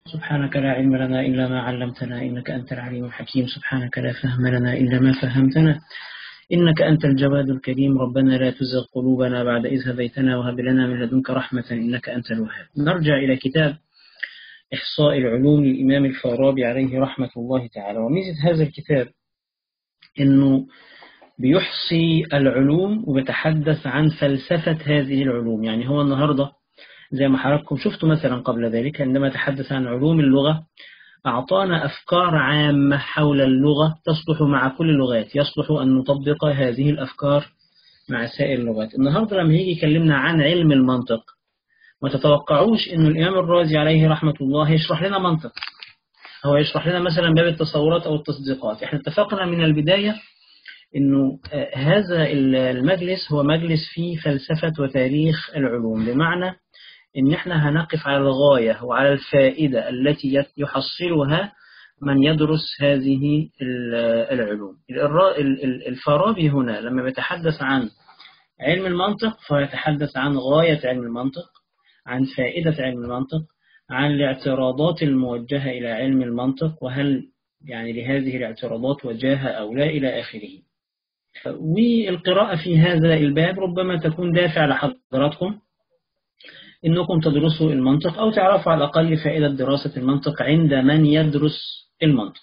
سبحانك لا علم لنا إلا ما علمتنا إنك أنت العليم الحكيم. سبحانك لا فهم لنا إلا ما فهمتنا إنك أنت الجواد الكريم. ربنا لا تزغ قلوبنا بعد إذ هديتنا وهب لنا من لدنك رحمة إنك أنت الوهاب. نرجع إلى كتاب إحصاء العلوم للإمام الفارابي عليه رحمة الله تعالى. وميزة هذا الكتاب إنه بيحصي العلوم وبيتحدث عن فلسفة هذه العلوم. يعني هو النهاردة زي ما حضراتكم شفتوا مثلا قبل ذلك عندما تحدث عن علوم اللغة أعطانا أفكار عامة حول اللغة تصلح مع كل اللغات، يصلح أن نطبق هذه الأفكار مع سائر اللغات. النهاردة لما يجي يكلمنا عن علم المنطق ما تتوقعوش أن الإمام الرازي عليه رحمة الله يشرح لنا منطق، هو يشرح لنا مثلا باب التصورات أو التصديقات. احنا اتفقنا من البداية أنه هذا المجلس هو مجلس فيه فلسفة وتاريخ العلوم، بمعنى إن إحنا هنقف على الغاية وعلى الفائدة التي يحصلها من يدرس هذه العلوم. الفارابي هنا لما بيتحدث عن علم المنطق فيتحدث عن غاية علم المنطق، عن فائدة علم المنطق، عن الاعتراضات الموجهة إلى علم المنطق، وهل يعني لهذه الاعتراضات وجاهة أو لا إلى آخره. والقراءة في هذا الباب ربما تكون دافع لحضراتكم إنكم تدرسوا المنطق أو تعرفوا على الأقل فائدة دراسة المنطق عند من يدرس المنطق.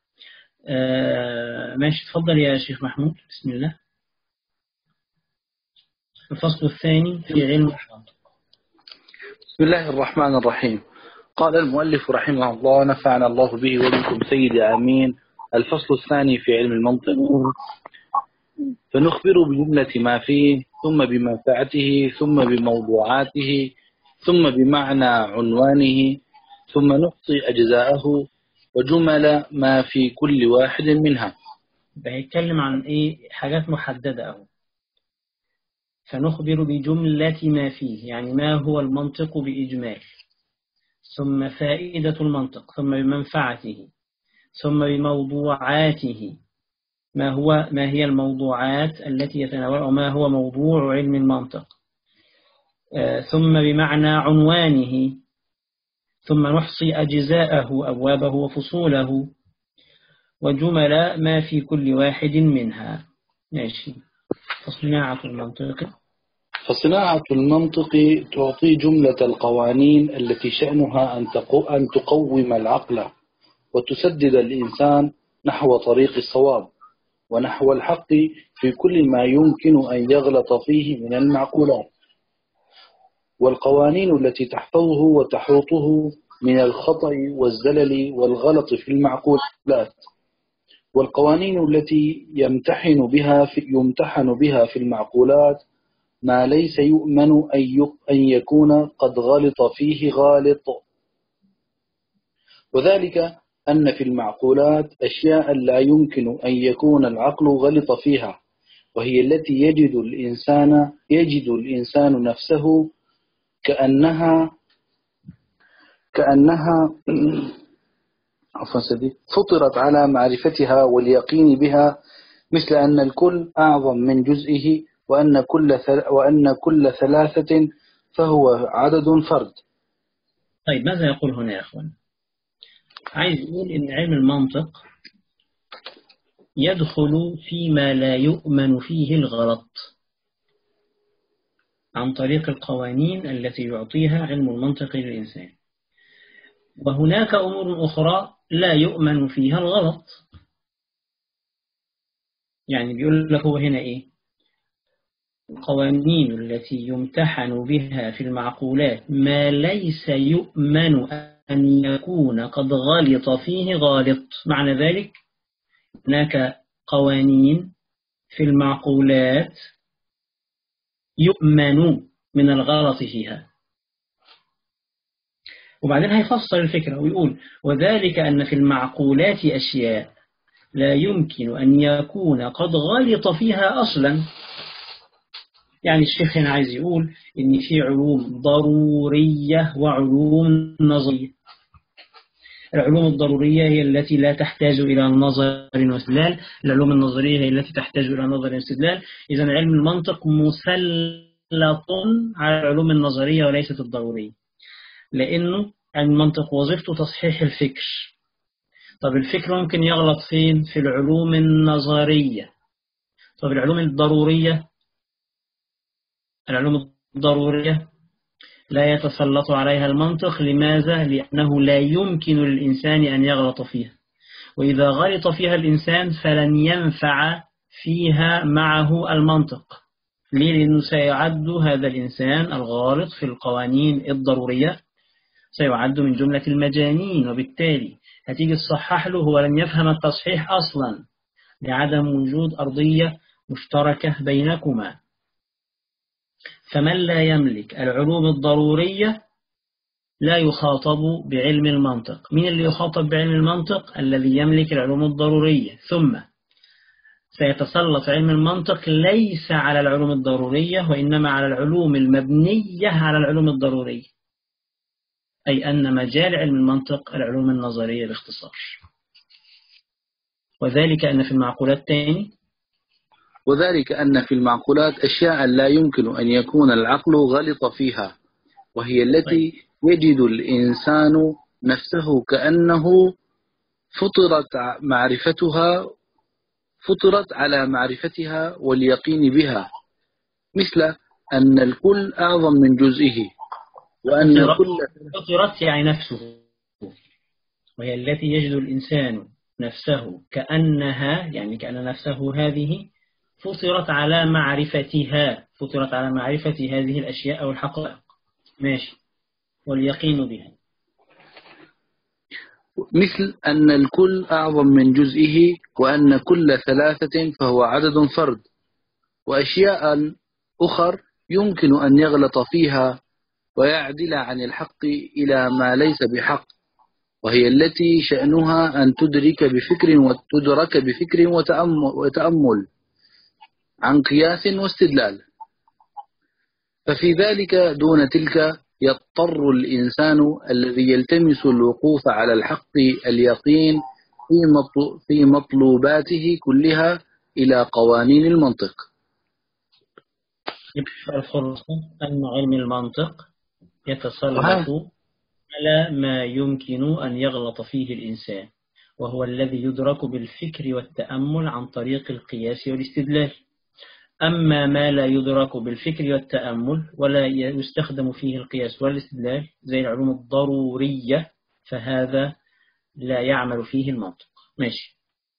ماشي، تفضل يا شيخ محمود. بسم الله. الفصل الثاني في علم المنطق. بسم الله الرحمن الرحيم. قال المؤلف رحمه الله نفعنا الله به وبكم سيد آمين. الفصل الثاني في علم المنطق، فنخبر بجملة ما فيه ثم بمنفعته ثم بموضوعاته ثم بمعنى عنوانه ثم نحصي أجزاءه وجمل ما في كل واحد منها. بيتكلم عن إيه؟ حاجات محددة أهو. فنخبر بجملة ما فيه، يعني ما هو المنطق بإجمال، ثم فائدة المنطق، ثم بمنفعته، ثم بموضوعاته، ما هي الموضوعات التي يتناولها وما هو موضوع علم المنطق، ثم بمعنى عنوانه، ثم نحصي أجزاءه أبوابه وفصوله وجمل ما في كل واحد منها. ماشي. فصناعة المنطق. فصناعة المنطق تعطي جملة القوانين التي شأنها أن تقوم العقل وتسدد الإنسان نحو طريق الصواب ونحو الحق في كل ما يمكن أن يغلط فيه من المعقولات، والقوانين التي تحفظه وتحوطه من الخطأ والزلل والغلط في المعقولات، والقوانين التي يمتحن بها في المعقولات ما ليس يؤمن أن يكون قد غلط فيه غالط. وذلك أن في المعقولات أشياء لا يمكن أن يكون العقل غلط فيها، وهي التي يجد الإنسان نفسه كأنها فطرت على معرفتها واليقين بها، مثل أن الكل أعظم من جزئه، وأن كل ثلاثة فهو عدد فرد. طيب ماذا يقول هنا يا أخوان؟ عايز يقول إن علم المنطق يدخل فيما لا يؤمن فيه الغلط عن طريق القوانين التي يعطيها علم المنطق للإنسان، وهناك أمور أخرى لا يؤمن فيها الغلط. يعني بيقول لك هو هنا إيه؟ القوانين التي يمتحن بها في المعقولات ما ليس يؤمن أن يكون قد غلط فيه غالط. معنى ذلك هناك قوانين في المعقولات يؤمن من الغلط فيها. وبعدين هيفصل الفكرة ويقول وذلك أن في المعقولات أشياء لا يمكن أن يكون قد غلط فيها أصلا. يعني الشيخ هنا عايز يقول إن في علوم ضرورية وعلوم نظرية. العلوم الضرورية هي التي لا تحتاج إلى نظر واستدلال، العلوم النظرية هي التي تحتاج إلى نظر واستدلال. إذن علم المنطق مسلط على العلوم النظرية وليست الضرورية، لأنه علم المنطق وظيفته تصحيح الفكر. طب الفكر ممكن يغلط فين؟ في العلوم النظرية. طب العلوم الضرورية، العلوم الضرورية لا يتسلط عليها المنطق. لماذا؟ لأنه لا يمكن للإنسان أن يغلط فيها، وإذا غلط فيها الإنسان فلن ينفع فيها معه المنطق. ليه؟ لأنه سيعد هذا الإنسان الغالط في القوانين الضرورية سيعد من جملة المجانين، وبالتالي هتيجي تصحح له هو لن يفهم التصحيح أصلا لعدم وجود أرضية مشتركة بينكما. فمن لا يملك العلوم الضرورية لا يخاطب بعلم المنطق. من اللي يخاطب بعلم المنطق؟ الذي يملك العلوم الضرورية. ثم سيتسلط علم المنطق ليس على العلوم الضرورية وإنما على العلوم المبنية على العلوم الضرورية، أي أن مجال علم المنطق العلوم النظرية باختصار. وذلك أن في المعقولات أشياء لا يمكن أن يكون العقل غلط فيها، وهي التي يجد الإنسان نفسه كأنه فطرت على معرفتها واليقين بها، مثل أن الكل أعظم من جزئه، وأن كل فطرت يعني نفسه، وهي التي يجد الإنسان نفسه كأنها، يعني كأن نفسه هذه فطرت على معرفتها، فطرت على معرفة هذه الأشياء أو الحقائق. ماشي. واليقين بها مثل أن الكل أعظم من جزئه، وأن كل ثلاثة فهو عدد فرد، وأشياء أخر يمكن أن يغلط فيها ويعدل عن الحق إلى ما ليس بحق، وهي التي شأنها أن تدرك بفكر وتأمل عن قياس واستدلال. ففي ذلك دون تلك يضطر الإنسان الذي يلتمس الوقوف على الحق اليقين في مطلوباته كلها إلى قوانين المنطق. الخلاصة أن علم المنطق يتسلط على ما يمكن أن يغلط فيه الإنسان، وهو الذي يدرك بالفكر والتأمل عن طريق القياس والاستدلال. أما ما لا يدرك بالفكر والتأمل ولا يستخدم فيه القياس والاستدلال زي العلوم الضرورية فهذا لا يعمل فيه المنطق. ماشي.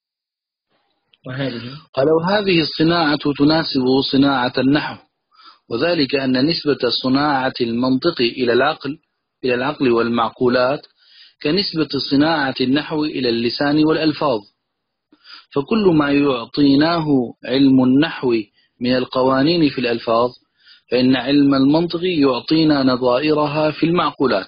ولو هذه الصناعة تناسب صناعة النحو، وذلك أن نسبة صناعة المنطق إلى العقل والمعقولات كنسبة صناعة النحو إلى اللسان والألفاظ، فكل ما يعطيناه علم النحو من القوانين في الألفاظ فإن علم المنطق يعطينا نظائرها في المعقولات.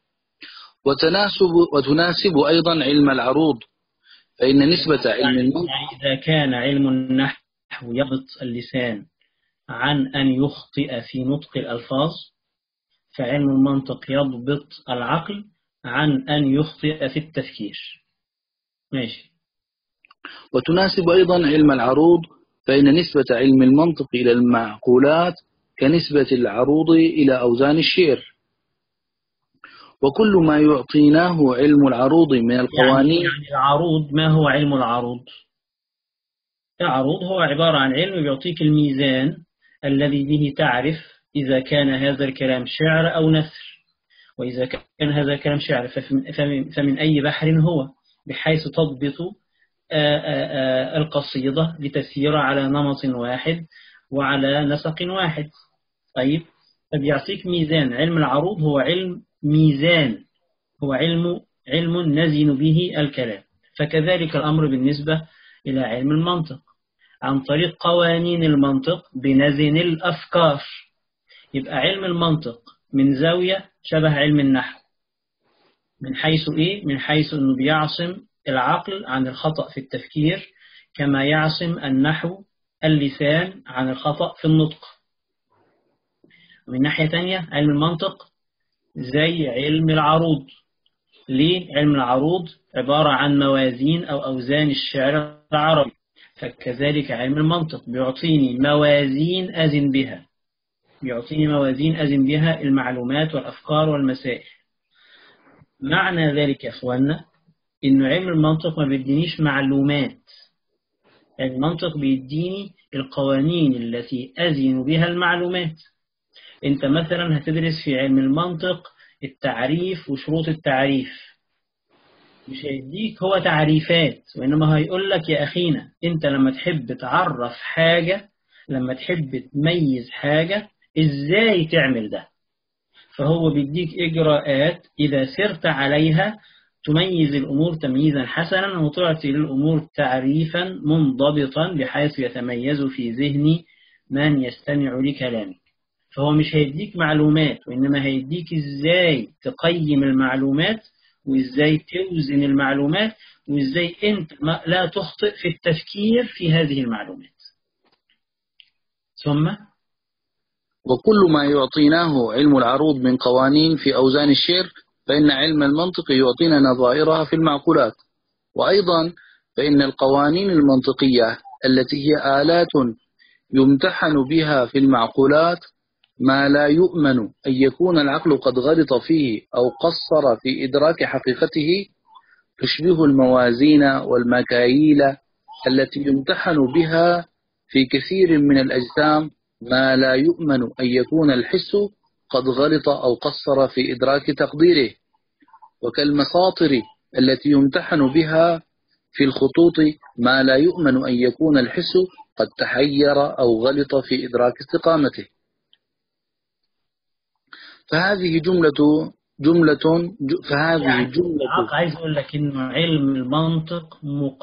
وتناسب أيضا علم العروض، فإن نسبة علم المنطق إذا كان علم النحو يضبط اللسان عن أن يخطئ في نطق الألفاظ، فعلم المنطق يضبط العقل عن أن يخطئ في التفكير. ماشي. وتناسب أيضا علم العروض، فإن نسبة علم المنطق إلى المعقولات كنسبة العروض إلى أوزان الشعر. وكل ما يعطيناه علم العروض من القوانين. يعني العروض، ما هو علم العروض؟ العروض هو عبارة عن علم يعطيك الميزان الذي به تعرف إذا كان هذا الكلام شعر أو نثر، وإذا كان هذا الكلام شعر فمن أي بحر هو، بحيث تضبط القصيدة لتسير على نمط واحد وعلى نسق واحد. طيب، فبيعطيك ميزان. علم العروض هو علم ميزان، هو علم نزن به الكلام. فكذلك الأمر بالنسبة إلى علم المنطق، عن طريق قوانين المنطق بنزن الأفكار. يبقى علم المنطق من زاوية شبه علم النحو، من حيث إيه؟ من حيث أنه بيعصم العقل عن الخطأ في التفكير، كما يعصم النحو اللسان عن الخطأ في النطق. ومن ناحية تانية علم المنطق زي علم العروض. ليه؟ علم العروض عبارة عن موازين أو أوزان الشعر العربي، فكذلك علم المنطق بيعطيني موازين أزن بها المعلومات والأفكار والمسائل. معنى ذلك يا أخوانا إنه علم المنطق ما بيدينيش معلومات. المنطق بيديني القوانين التي أزين بها المعلومات. أنت مثلا هتدرس في علم المنطق التعريف وشروط التعريف، مش هيديك هو تعريفات، وإنما هيقول لك يا أخينا أنت لما تحب تعرف حاجة، لما تحب تميز حاجة، إزاي تعمل ده. فهو بيديك إجراءات إذا سرت عليها تميز الأمور تمييزا حسنا، وتعطي للأمور تعريفا منضبطا بحيث يتميز في ذهن من يستمع لكلامك. فهو مش هيديك معلومات، وإنما هيديك إزاي تقيم المعلومات، وإزاي توزن المعلومات، وإزاي أنت لا تخطئ في التفكير في هذه المعلومات. ثم وكل ما يعطيناه علم العروض من قوانين في أوزان الشعر، فإن علم المنطق يعطينا نظائرها في المعقولات. وأيضا فإن القوانين المنطقية التي هي آلات يمتحن بها في المعقولات ما لا يؤمن أن يكون العقل قد غلط فيه أو قصر في إدراك حقيقته، تشبه الموازين والمكاييل التي يمتحن بها في كثير من الأجسام ما لا يؤمن أن يكون الحس قد غلط أو قصر في إدراك تقديره، وكالمساطر التي يمتحن بها في الخطوط ما لا يؤمن أن يكون الحس قد تحير أو غلط في إدراك استقامته. فهذه يعني عايز أقول لك إنه علم المنطق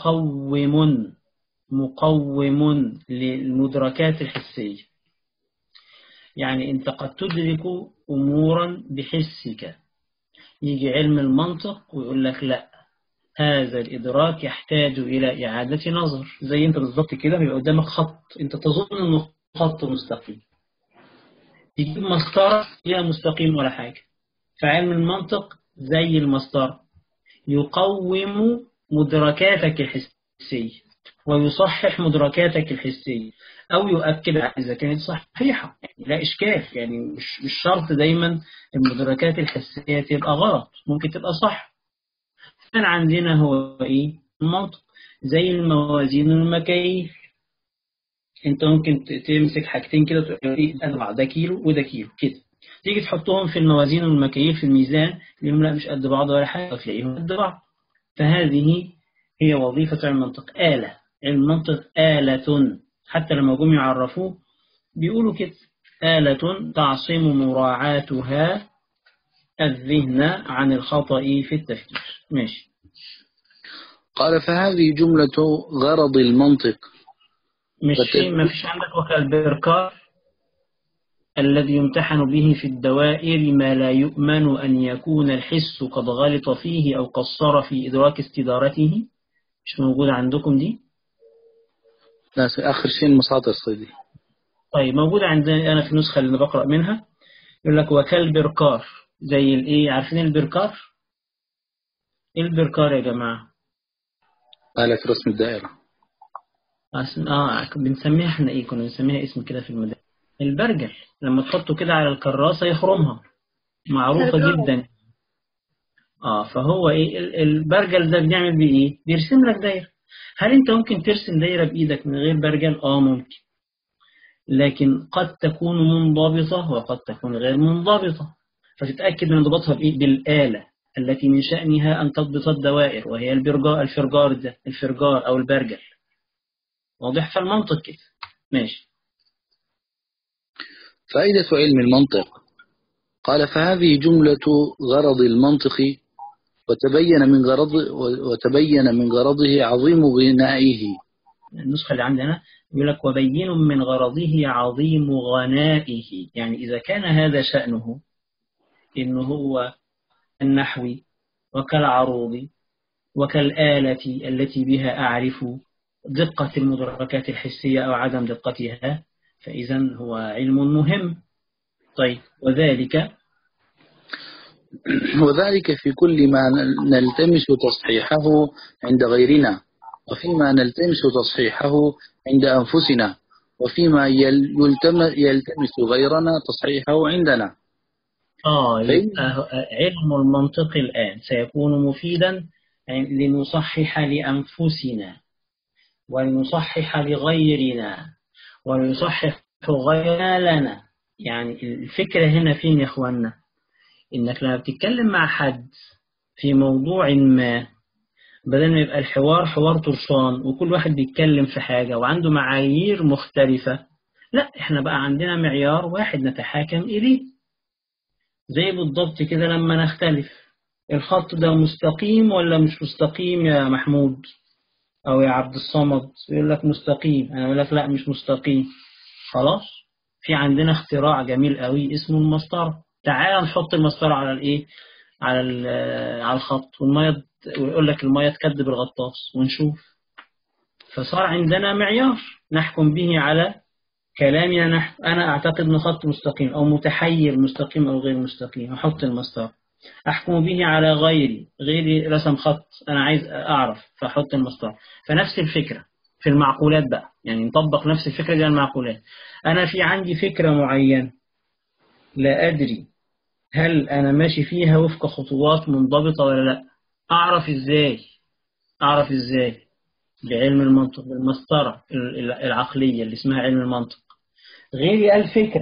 مقوم للمدركات الحسية. يعني أنت قد تدرك أمورا بحسك، يجي علم المنطق ويقول لك لا، هذا الإدراك يحتاج إلى إعادة نظر. زي أنت بالضبط كده بيبقى قدامك خط، أنت تظن أنه خط مستقيم، تجيب مسطرة لا مستقيم ولا حاجة. فعلم المنطق زي المسطرة، يقوم مدركاتك الحسية ويصحح مدركاتك الحسية، أو يؤكد إذا كانت صحيحة. يعني لا إشكال، يعني مش شرط دايما المدركات الحسية تبقى غلط، ممكن تبقى صح. كان عندنا هو إيه؟ المنطق زي الموازين والمكاييل. أنت ممكن تمسك حاجتين كده تقول إيه ده كيلو وده كيلو كده، تيجي تحطهم في الموازين والمكاييل في الميزان، يقولون لا مش قد بعض ولا حاجة، وتلاقيهم قد بعض. فهذه هي وظيفة علم المنطق، آلة. علم المنطق آلة، حتى لما جم يعرفوه بيقولوا كده: آلة تعصم مراعاتها الذهن عن الخطأ في التفكير. ماشي. قال فهذه جملة غرض المنطق. ما فيش عندك وكالبركار الذي يمتحن به في الدوائر ما لا يؤمن أن يكون الحس قد غلط فيه أو قصر في إدراك استدارته؟ مش موجودة عندكم دي؟ لا، آخر شيء المساطر الصيدي. طيب موجودة عندنا أنا في النسخة اللي بقرأ منها، يقول لك وكالبركار. زي الإيه؟ عارفين البركار؟ إيه البركار يا جماعة؟ آلة رسم الدائرة. بنسميها احنا إيه؟ كنا بنسميها اسم كده في المدارس، البرجل. لما تحطه كده على الكراسة يخرمها، معروفة جدا. فهو إيه البرجل ده؟ بنعمل بيه إيه؟ بيرسم لك دايرة. هل أنت ممكن ترسم دايرة بإيدك من غير برجل؟ ممكن، لكن قد تكون منضبطة وقد تكون غير منضبطة. فتتأكد من انضباطها بإيه؟ بالآلة التي من شأنها أن تضبط الدوائر، وهي الفرجار أو البرجل. واضح في المنطق كده؟ ماشي. فائدة علم المنطق. قال فهذه جملة غرض المنطق، وتبين من غرضه عظيم غنائه. النسخة اللي عندنا يقول لك وبين من غرضه عظيم غنائه. يعني إذا كان هذا شأنه إنه هو النحوي وكالعروض وكالآلة التي بها أعرف دقة المدركات الحسية أو عدم دقتها، فإذا هو علم مهم. طيب وذلك في كل ما نلتمس تصحيحه عند غيرنا، وفيما نلتمس تصحيحه عند أنفسنا، وفيما يلتمس غيرنا تصحيحه عندنا. يبقى علم المنطق الآن سيكون مفيدا لنصحح لأنفسنا ولنصحح لغيرنا وليصحح غيرنا لنا. يعني الفكرة هنا فين يا أخوانا؟ إنك لما بتتكلم مع حد في موضوع ما، بدل ما يبقى الحوار حوار طرشان وكل واحد بيتكلم في حاجة وعنده معايير مختلفة، لا، إحنا بقى عندنا معيار واحد نتحاكم إليه. زي بالضبط كده لما نختلف، الخط ده مستقيم ولا مش مستقيم يا محمود أو يا عبد الصمد؟ يقول لك مستقيم، أنا أقول لك لا مش مستقيم. خلاص، في عندنا اختراع جميل قوي اسمه المسطرة. تعال نحط المسطرة على الإيه؟ على الخط، والمية ويقول لك المية تكذب الغطاس ونشوف. فصار عندنا معيار نحكم به على كلامنا نحن. أنا أعتقد أن خط مستقيم أو متحير، مستقيم أو غير مستقيم، أحط المسطرة. أحكم به على غيري رسم خط، أنا عايز أعرف فأحط المسطرة. فنفس الفكرة في المعقولات بقى، يعني نطبق نفس الفكرة دي على المعقولات. أنا في عندي فكرة معينة لا أدري هل أنا ماشي فيها وفق خطوات منضبطة ولا لا. أعرف إزاي؟ بعلم المنطق، بالمسطرة العقلية اللي اسمها علم المنطق. غيري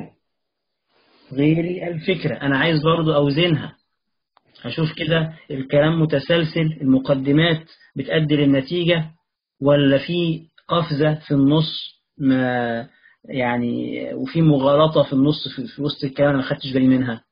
الفكرة أنا عايز برضو أوزنها، هشوف كده الكلام متسلسل، المقدمات بتأدي للنتيجة ولا في قفزة في النص، ما يعني وفي مغالطة في النص في وسط الكلام ما خدتش بالي منها.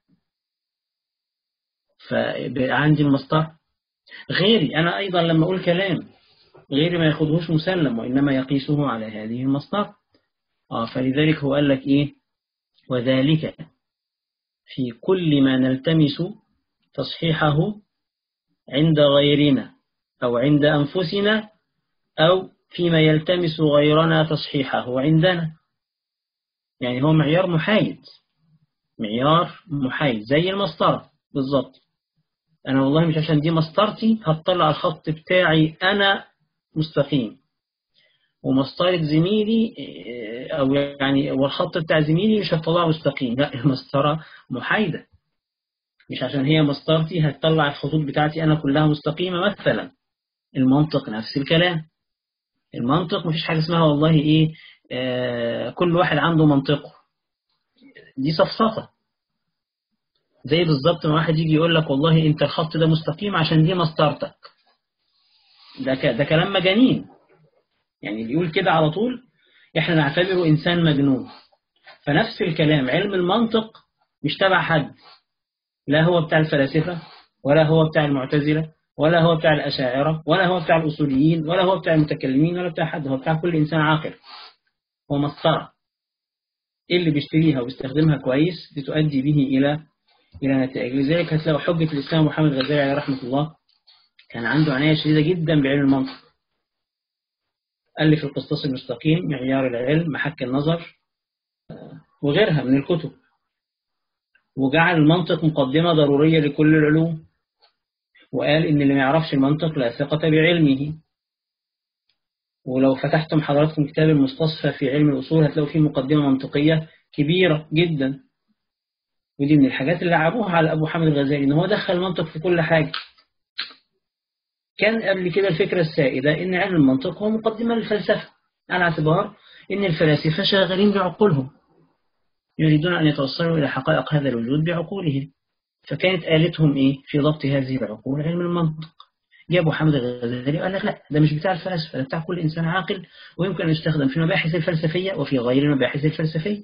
فعندي المسطرة. غيري أنا أيضا لما أقول كلام، غيري ما ياخدهوش مسلم وإنما يقيسه على هذه المسطرة. فلذلك هو قال لك إيه؟ وذلك في كل ما نلتمس تصحيحه عند غيرنا أو عند أنفسنا، أو فيما يلتمس غيرنا تصحيحه عندنا. يعني هو معيار محايد زي المسطرة بالضبط. أنا والله مش عشان دي مسطرتي هتطلع الخط بتاعي أنا مستقيم، ومسطرة زميلي أو يعني والخط بتاع زميلي مش هتطلعه مستقيم. لا، المسطرة محايدة، مش عشان هي مسطرتي هتطلع الخطوط بتاعتي أنا كلها مستقيمة مثلا. المنطق نفس الكلام. المنطق مفيش حاجة اسمها والله إيه كل واحد عنده منطقه، دي صفصفة. زي بالظبط ما واحد يجي يقول لك والله أنت الخط ده مستقيم عشان دي مسطرتك، ده كلام مجانين. يعني اللي يقول كده على طول إحنا نعتبره إنسان مجنون. فنفس الكلام علم المنطق مش تبع حد، لا هو بتاع الفلاسفة ولا هو بتاع المعتزلة ولا هو بتاع الأشاعرة ولا هو بتاع الأصوليين ولا هو بتاع المتكلمين ولا بتاع حد، هو بتاع كل إنسان عاقل. هو مسطرة اللي بيشتريها وبيستخدمها كويس بتؤدي به إلى نتائج. لذلك هتلاقوا حجة الإسلام محمد غزالي عليه رحمة الله كان عنده عناية شديدة جدا بعلم المنطق. ألف القسطاس المستقيم، معيار العلم، محك النظر، وغيرها من الكتب، وجعل المنطق مقدمة ضرورية لكل العلوم، وقال إن اللي ما يعرفش المنطق لا ثقة بعلمه. ولو فتحتم حضراتكم كتاب المستصفى في علم الأصول هتلاقوا فيه مقدمة منطقية كبيرة جدا. ودي من الحاجات اللي لعبوها على أبو حامد الغزالي، إن هو دخل المنطق في كل حاجة. كان قبل كده الفكرة السائدة إن علم المنطق هو مقدمة للفلسفة، على اعتبار إن الفلاسفة شاغلين بعقولهم، يريدون أن يتوصلوا إلى حقائق هذا الوجود بعقولهم. فكانت آلتهم إيه في ضبط هذه العقول؟ علم المنطق. جابوا حامد الغزالي وقال لك لا، ده مش بتاع الفلاسفة، ده بتاع كل إنسان عاقل، ويمكن أن يستخدم في المباحث الفلسفية وفي غير المباحث الفلسفية.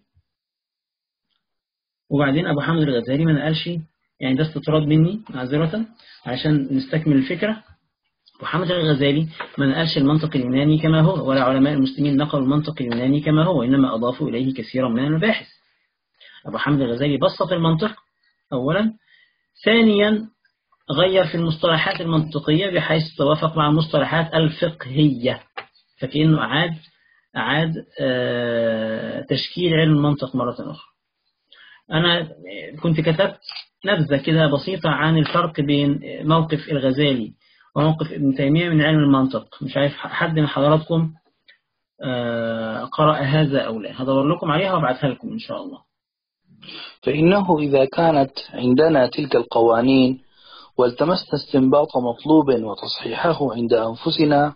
وبعدين أبو حامد الغزالي ما نقالش، يعني ده استطراد مني معذرة عشان نستكمل الفكرة. أبو حامد الغزالي ما نقالش المنطق اليوناني كما هو، ولا علماء المسلمين نقلوا المنطق اليوناني كما هو، إنما أضافوا إليه كثيرا من المباحث. أبو حامد الغزالي بسط المنطق أولا، ثانيا غير في المصطلحات المنطقية بحيث توافق مع المصطلحات الفقهية، فكأنه أعاد تشكيل علم المنطق مرة أخرى. أنا كنت كتبت نبذة كده بسيطة عن الفرق بين موقف الغزالي وموقف ابن تيمية من علم المنطق. مش عارف حد من حضراتكم قرأ هذا أو لا، هدور لكم عليها وابعثها لكم إن شاء الله. فإنه إذا كانت عندنا تلك القوانين والتمسنا استنباط مطلوب وتصحيحه عند أنفسنا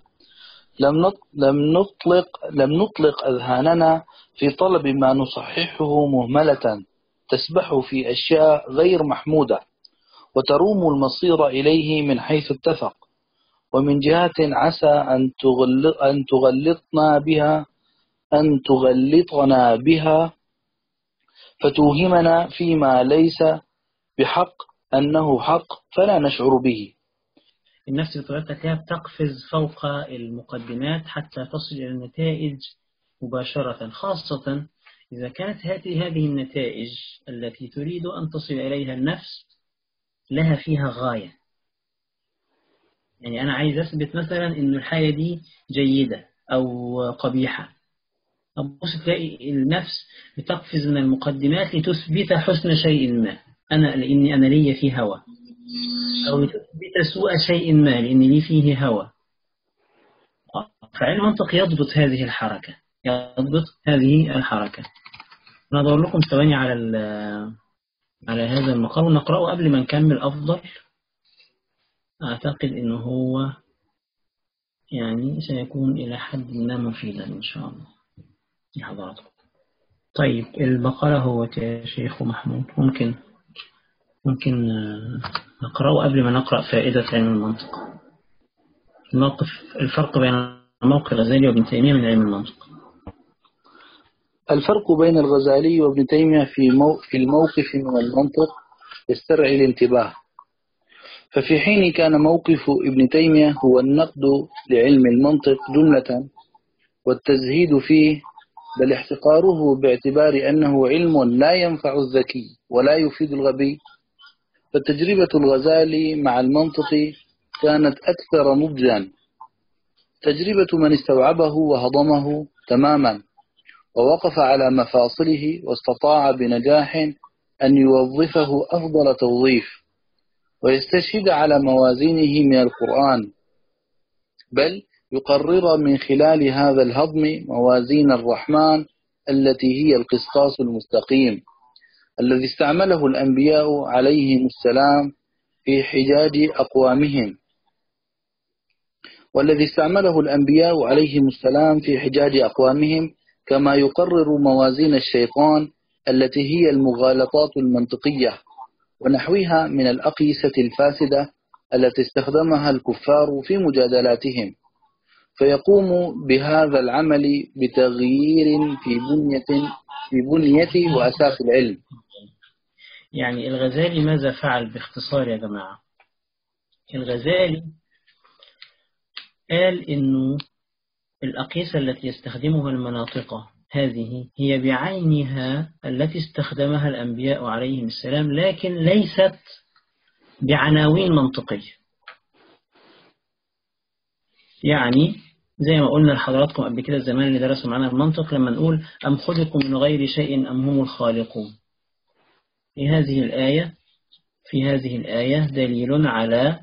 لم نطلق أذهاننا في طلب ما نصححه مهملة تسبح في أشياء غير محمودة وتروم المصير إليه من حيث اتفق، ومن جهة عسى أن تغلطنا بها فتوهمنا فيما ليس بحق أنه حق فلا نشعر به. النفس بطبيعتها بتقفز فوق المقدمات حتى تصل إلى النتائج مباشرة، خاصة إذا كانت هذه النتائج التي تريد أن تصل إليها النفس لها فيها غاية. يعني أنا عايز أثبت مثلا إن الحاجة دي جيدة أو قبيحة، أبص تلاقي النفس بتقفز من المقدمات لتثبت حسن شيء ما لأني أنا لي فيه هوى، أو لتثبت سوء شيء ما لأن لي فيه هوى. فعلم المنطق يضبط هذه الحركة، أنا أدور لكم ثواني على هذا المقال ونقرأه قبل ما نكمل أفضل. أعتقد إنه هو يعني سيكون إلى حد ما مفيدا إن شاء الله لحضراتكم. طيب المقالة هو يا شيخ محمود ممكن نقرأه قبل ما نقرأ فائدة علم المنطق. الفرق بين موقف الغزالي وابن تيمية من علم المنطق. الفرق بين الغزالي وابن تيمية في الموقف من المنطق يسترعي الانتباه. ففي حين كان موقف ابن تيمية هو النقد لعلم المنطق جملة والتزهيد فيه، بل احتقاره باعتبار أنه علم لا ينفع الذكي ولا يفيد الغبي، فتجربة الغزالي مع المنطق كانت أكثر نضجا، تجربة من استوعبه وهضمه تماما ووقف على مفاصله واستطاع بنجاح أن يوظفه أفضل توظيف ويستشهد على موازينه من القرآن، بل يقرر من خلال هذا الهضم موازين الرحمن التي هي القسطاس المستقيم الذي استعمله الأنبياء عليهم السلام في حجاج أقوامهم كما يقرر موازين الشيطان التي هي المغالطات المنطقية ونحوها من الأقيسة الفاسدة التي استخدمها الكفار في مجادلاتهم، فيقوم بهذا العمل بتغيير في بنية وأساس العلم. يعني الغزالي ماذا فعل باختصار يا جماعة؟ الغزالي قال إنه الأقيسة التي يستخدمها المناطق هذه هي بعينها التي استخدمها الأنبياء عليهم السلام، لكن ليست بعناوين منطقية. يعني زي ما قلنا لحضراتكم قبل كده الزمان اللي درسوا معنا المنطق لما نقول أم خلقوا من غير شيء أم هم الخالقون. في هذه الآية دليل على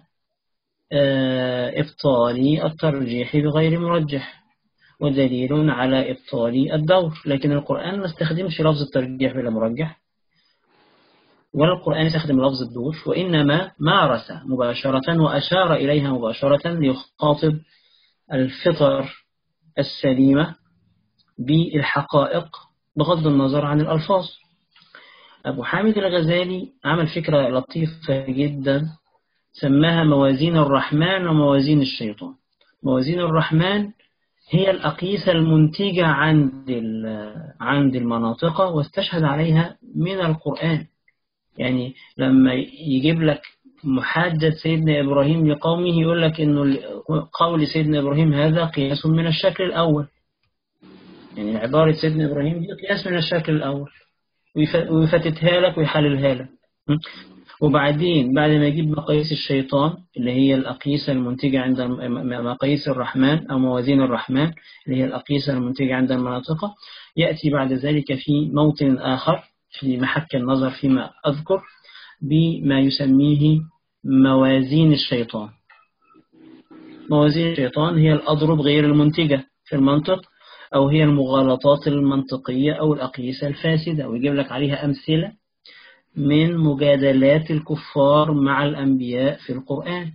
إبطال الترجيح بغير مرجح، ودليل على إبطال الدور، لكن القرآن ما استخدمش لفظ الترجيح بلا مرجح، ولا القرآن يستخدم لفظ الدور، وإنما مارس مباشرة وأشار إليها مباشرة ليخاطب الفطر السليمة بالحقائق بغض النظر عن الألفاظ. أبو حامد الغزالي عمل فكرة لطيفة جدا سماها موازين الرحمن وموازين الشيطان. موازين الرحمن هي الأقيسة المنتجة عند المناطق واستشهد عليها من القرآن. يعني لما يجيب لك محاجة سيدنا إبراهيم لقومه يقول لك إنه قول سيدنا إبراهيم هذا قياس من الشكل الأول، يعني عبارة سيدنا إبراهيم دي قياس من الشكل الأول، ويفتتها لك ويحللها لك. وبعدين بعد ما يجيب مقاييس الشيطان اللي هي الأقيسة المنتجة عند مقاييس الرحمن أو موازين الرحمن اللي هي الأقيسة المنتجة عند المناطق، يأتي بعد ذلك في موطن آخر في محك النظر فيما أذكر بما يسميه موازين الشيطان. موازين الشيطان هي الأضرب غير المنتجة في المنطق أو هي المغالطات المنطقية أو الأقيسة الفاسدة، ويجيب لك عليها أمثلة من مجادلات الكفار مع الأنبياء في القرآن.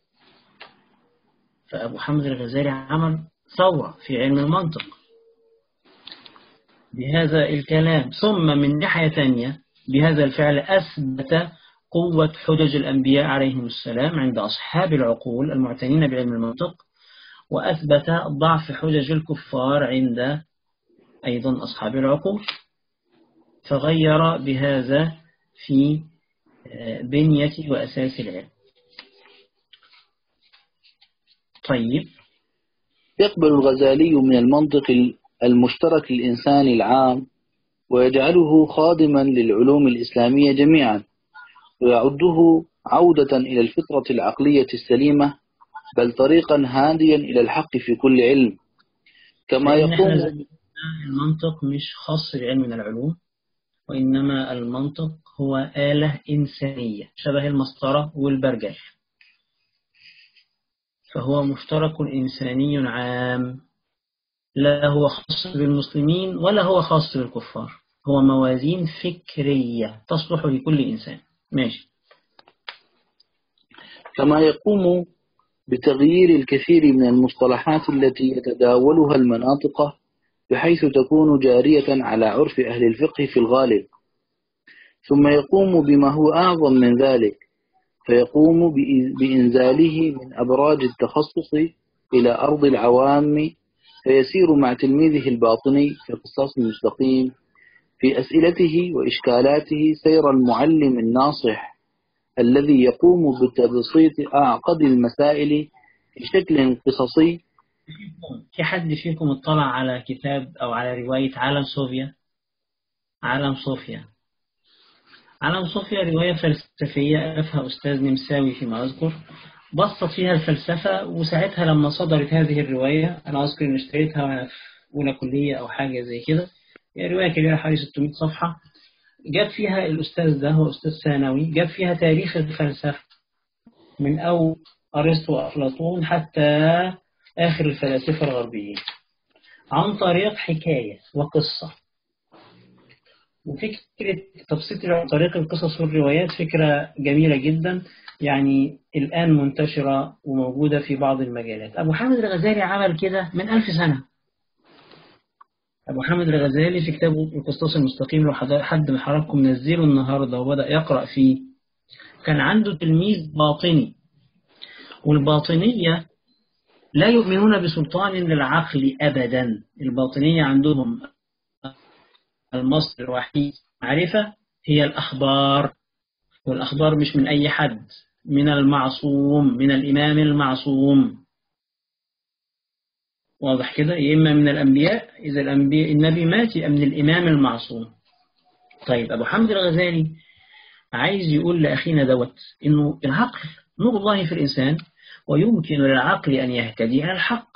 فأبو حامد الغزالي عمل ثورة في علم المنطق بهذا الكلام. ثم من ناحية ثانية بهذا الفعل أثبت قوة حجج الأنبياء عليهم السلام عند أصحاب العقول المعتنين بعلم المنطق، وأثبت ضعف حجج الكفار عند أيضا أصحاب العقول، فغير بهذا في بنية وأساس العلم. طيب، يقبل الغزالي من المنطق المشترك الإنساني العام ويجعله خادما للعلوم الإسلامية جميعا، ويعده عودة إلى الفطرة العقلية السليمة، بل طريقا هاديا إلى الحق في كل علم. كما يقوم المنطق مش خاص بعلم من العلوم، وإنما المنطق هو آلة إنسانية شبه المسطرة والبرجل، فهو مشترك إنساني عام، لا هو خاص بالمسلمين ولا هو خاص بالكفار، هو موازين فكرية تصلح لكل إنسان. ماشي. كما يقوم بتغيير الكثير من المصطلحات التي يتداولها المناطق بحيث تكون جارية على عرف أهل الفقه في الغالب. ثم يقوم بما هو أعظم من ذلك، فيقوم بإنزاله من أبراج التخصص إلى أرض العوام، فيسير مع تلميذه الباطني في القصاص المستقيم في أسئلته وإشكالاته سير المعلم الناصح الذي يقوم بتبسيط أعقد المسائل في شكل قصصي. في حد فيكم اطلع على كتاب أو على رواية عالم صوفيا؟ عالم صوفيا رواية فلسفية ألفها أستاذ نمساوي فيما أذكر، بسط فيها الفلسفة. وساعتها لما صدرت هذه الرواية، أنا أذكر إن اشتريتها وأنا في أولى كلية أو حاجة زي كده، هي رواية كبيرة حوالي 600 صفحة، جاب فيها الأستاذ ده، هو أستاذ ثانوي، جاب فيها تاريخ الفلسفة من أول أرسطو وأفلاطون حتى آخر الفلاسفة الغربيين، عن طريق حكاية وقصة. وفكرة تبسيط عن طريق القصص والروايات فكرة جميلة جدا، يعني الآن منتشرة وموجودة في بعض المجالات. أبو حامد الغزالي عمل كده من 1000 سنة. أبو حامد الغزالي في كتابه القسطاس المستقيم، لو حد من حضراتكم نزله النهاردة وبدأ يقرأ فيه، كان عنده تلميذ باطني، والباطنية لا يؤمنون بسلطان للعقل أبدا. الباطنية عندهم المصدر الوحيد معرفة هي الأخبار، والأخبار مش من أي حد، من المعصوم، من الإمام المعصوم. واضح كده؟ يا إما من الأنبياء، إذا النبي مات، يبقى من الإمام المعصوم. طيب، أبو حامد الغزالي عايز يقول لأخينا دوت إنه العقل نور الله في الإنسان، ويمكن للعقل أن يهتدي إلى الحق.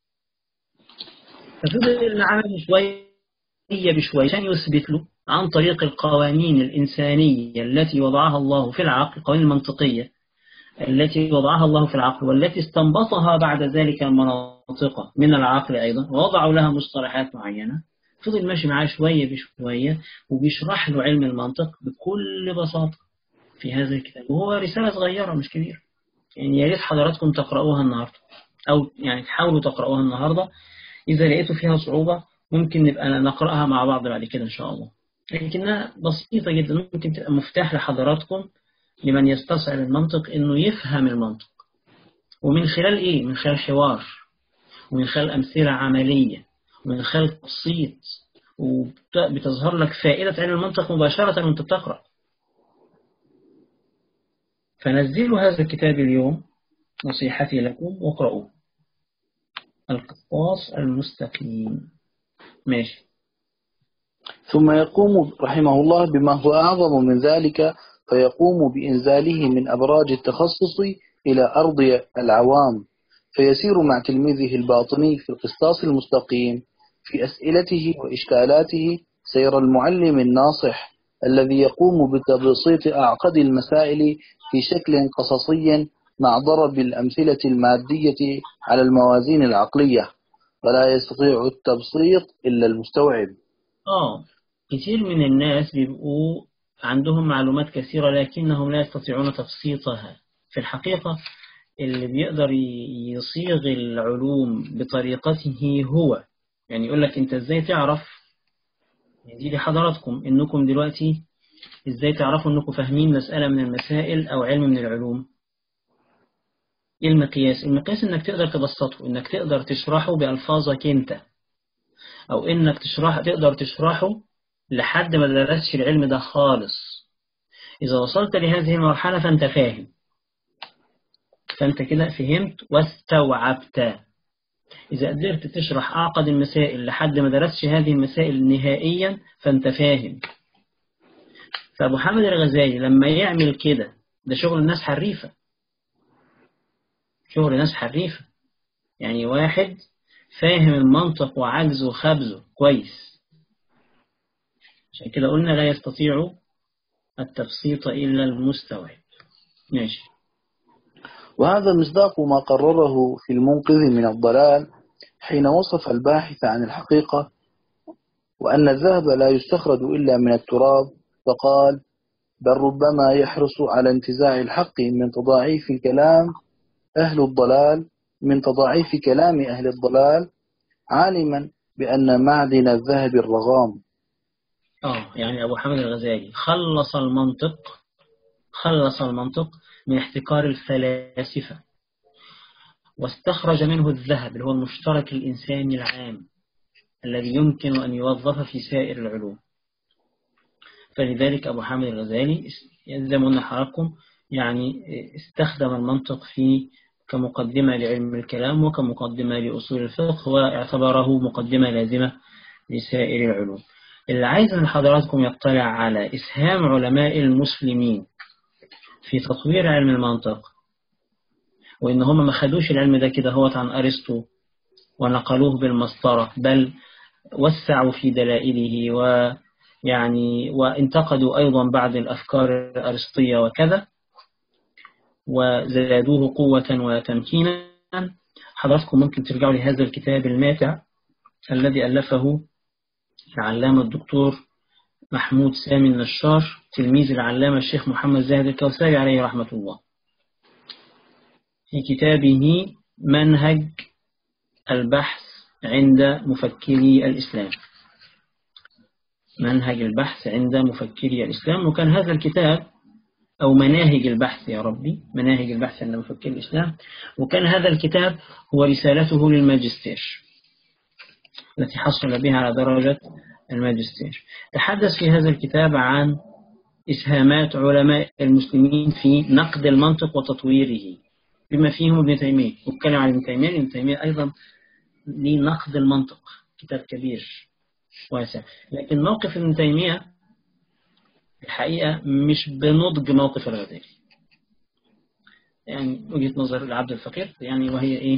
ففضل العمل شوية بشوية عشان يثبت له عن طريق القوانين الإنسانية التي وضعها الله في العقل، القوانين المنطقية التي وضعها الله في العقل، والتي استنبطها بعد ذلك المناطق من العقل أيضا، ووضعوا لها مصطلحات معينة. فضل ماشي معاه شوية بشوية، وبيشرح له علم المنطق بكل بساطة في هذا الكتاب، وهو رسالة صغيرة مش كبيرة. يعني يا ريت حضراتكم تقرأوها النهاردة، أو يعني تحاولوا تقرأوها النهاردة. إذا لقيتوا فيها صعوبة ممكن نبقى نقرأها مع بعض بعد كده إن شاء الله، لكنها بسيطة جدا، ممكن تبقى مفتاح لحضراتكم لمن يستصعب المنطق إنه يفهم المنطق. ومن خلال إيه؟ من خلال حوار، ومن خلال أمثلة عملية، ومن خلال تبسيط، وبتظهر لك فائدة علم المنطق مباشرة وأنت بتقرأ. فنزلوا هذا الكتاب اليوم، نصيحتي لكم، واقرأوه، القسطاس المستقيم. ماشي. ثم يقوم رحمه الله بما هو أعظم من ذلك، فيقوم بإنزاله من أبراج التخصص إلى أرض العوام، فيسير مع تلميذه الباطني في القسطاس المستقيم في أسئلته وإشكالاته سير المعلم الناصح الذي يقوم بتبسيط أعقد المسائل في شكل قصصي مع ضرب الأمثلة المادية على الموازين العقلية، فلا يستطيع التبسيط إلا المستوعب. كتير من الناس بيبقوا عندهم معلومات كثيرة لكنهم لا يستطيعون تبسيطها. في الحقيقة اللي بيقدر يصيغ العلوم بطريقته هو، يعني يقول لك أنت إزاي تعرف، دي لحضراتكم إنكم دلوقتي إزاي تعرفوا إنكم فاهمين مسألة من المسائل أو علم من العلوم. إيه المقياس؟ المقياس إنك تقدر تبسطه، إنك تقدر تشرحه بألفاظك أنت، أو إنك تقدر تشرحه لحد ما درسش العلم ده خالص. إذا وصلت لهذه المرحلة فأنت فاهم، فأنت كده فهمت واستوعبت. إذا قدرت تشرح أعقد المسائل لحد ما درستش هذه المسائل نهائيا فأنت فاهم. فأبو حامد الغزالي لما يعمل كده ده شغل الناس حريفة، شغل ناس حريفة، يعني واحد فاهم المنطق وعجزه وخبزه كويس. عشان كده قلنا لا يستطيع التبسيط إلا المستوعب. ماشي. وهذا مصداق ما قرره في المنقذ من الضلال حين وصف الباحث عن الحقيقة وأن الذهب لا يستخرج إلا من التراب، فقال: بل ربما يحرص على انتزاع الحق من تضاعيف كلام أهل الضلال عالما بأن معدن الذهب الرغام. يعني أبو حامد الغزالي خلص المنطق من احتكار الفلاسفة، واستخرج منه الذهب اللي هو المشترك الإنساني العام الذي يمكن أن يوظف في سائر العلوم. فلذلك أبو حامد الغزالي زي ما قلنا حضراتكم يعني استخدم المنطق كمقدمة لعلم الكلام وكمقدمة لأصول الفقه، واعتبره مقدمة لازمة لسائر العلوم. اللي عايز من حضراتكم يطلع على إسهام علماء المسلمين في تطوير علم المنطق، وإن هم ما خدوش العلم ده كده هو عن أرسطو ونقلوه بالمسطرة، بل وسعوا في دلائله وانتقدوا أيضا بعض الأفكار الأرسطية وكذا، وزادوه قوة وتمكينا. حضراتكم ممكن ترجعوا لهذا الكتاب الماتع الذي ألفه العلامة الدكتور محمود سامي النشار تلميذ العلامة الشيخ محمد زاهد الكوثري عليه رحمة الله، في كتابه منهج البحث عند مفكري الإسلام. منهج البحث عند مفكري الإسلام. وكان هذا الكتاب أو مناهج البحث مناهج البحث عند مفكري الإسلام، وكان هذا الكتاب هو رسالته للماجستير التي حصل بها على درجة الماجستير. تحدث في هذا الكتاب عن إسهامات علماء المسلمين في نقد المنطق وتطويره بما فيهم ابن تيمية. واتكلم عن ابن تيمية أيضا لنقد المنطق، كتاب كبير واسع. لكن موقف ابن تيمية الحقيقة مش بنضج موقف الغزالي، يعني وجهة نظر العبد الفقير وهي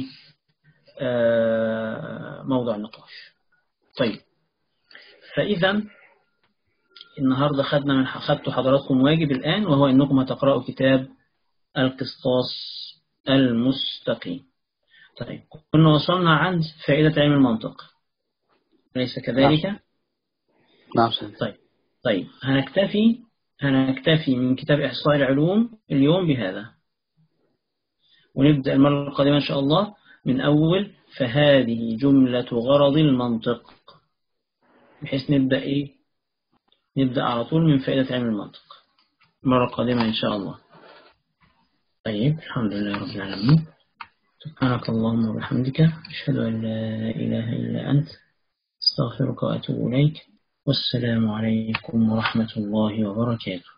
موضوع النقاش. طيب، فإذا النهاردة خدتوا حضراتكم واجب الآن، وهو أنكم هتقرأوا كتاب القسطاس المستقيم. طيب، كنا وصلنا عند فائدة علم المنطق، أليس كذلك؟ نعم. طيب هنكتفي من كتاب إحصاء العلوم اليوم بهذا، ونبدأ المرة القادمة إن شاء الله من أول فهذه جملة غرض المنطق، بحيث نبدأ على طول من فائدة علم المنطق المرة القادمة إن شاء الله. طيب، الحمد لله رب العالمين، سبحانك اللهم وبحمدك، أشهد أن لا إله إلا أنت، استغفرك وأتوب إليك، والسلام عليكم ورحمة الله وبركاته.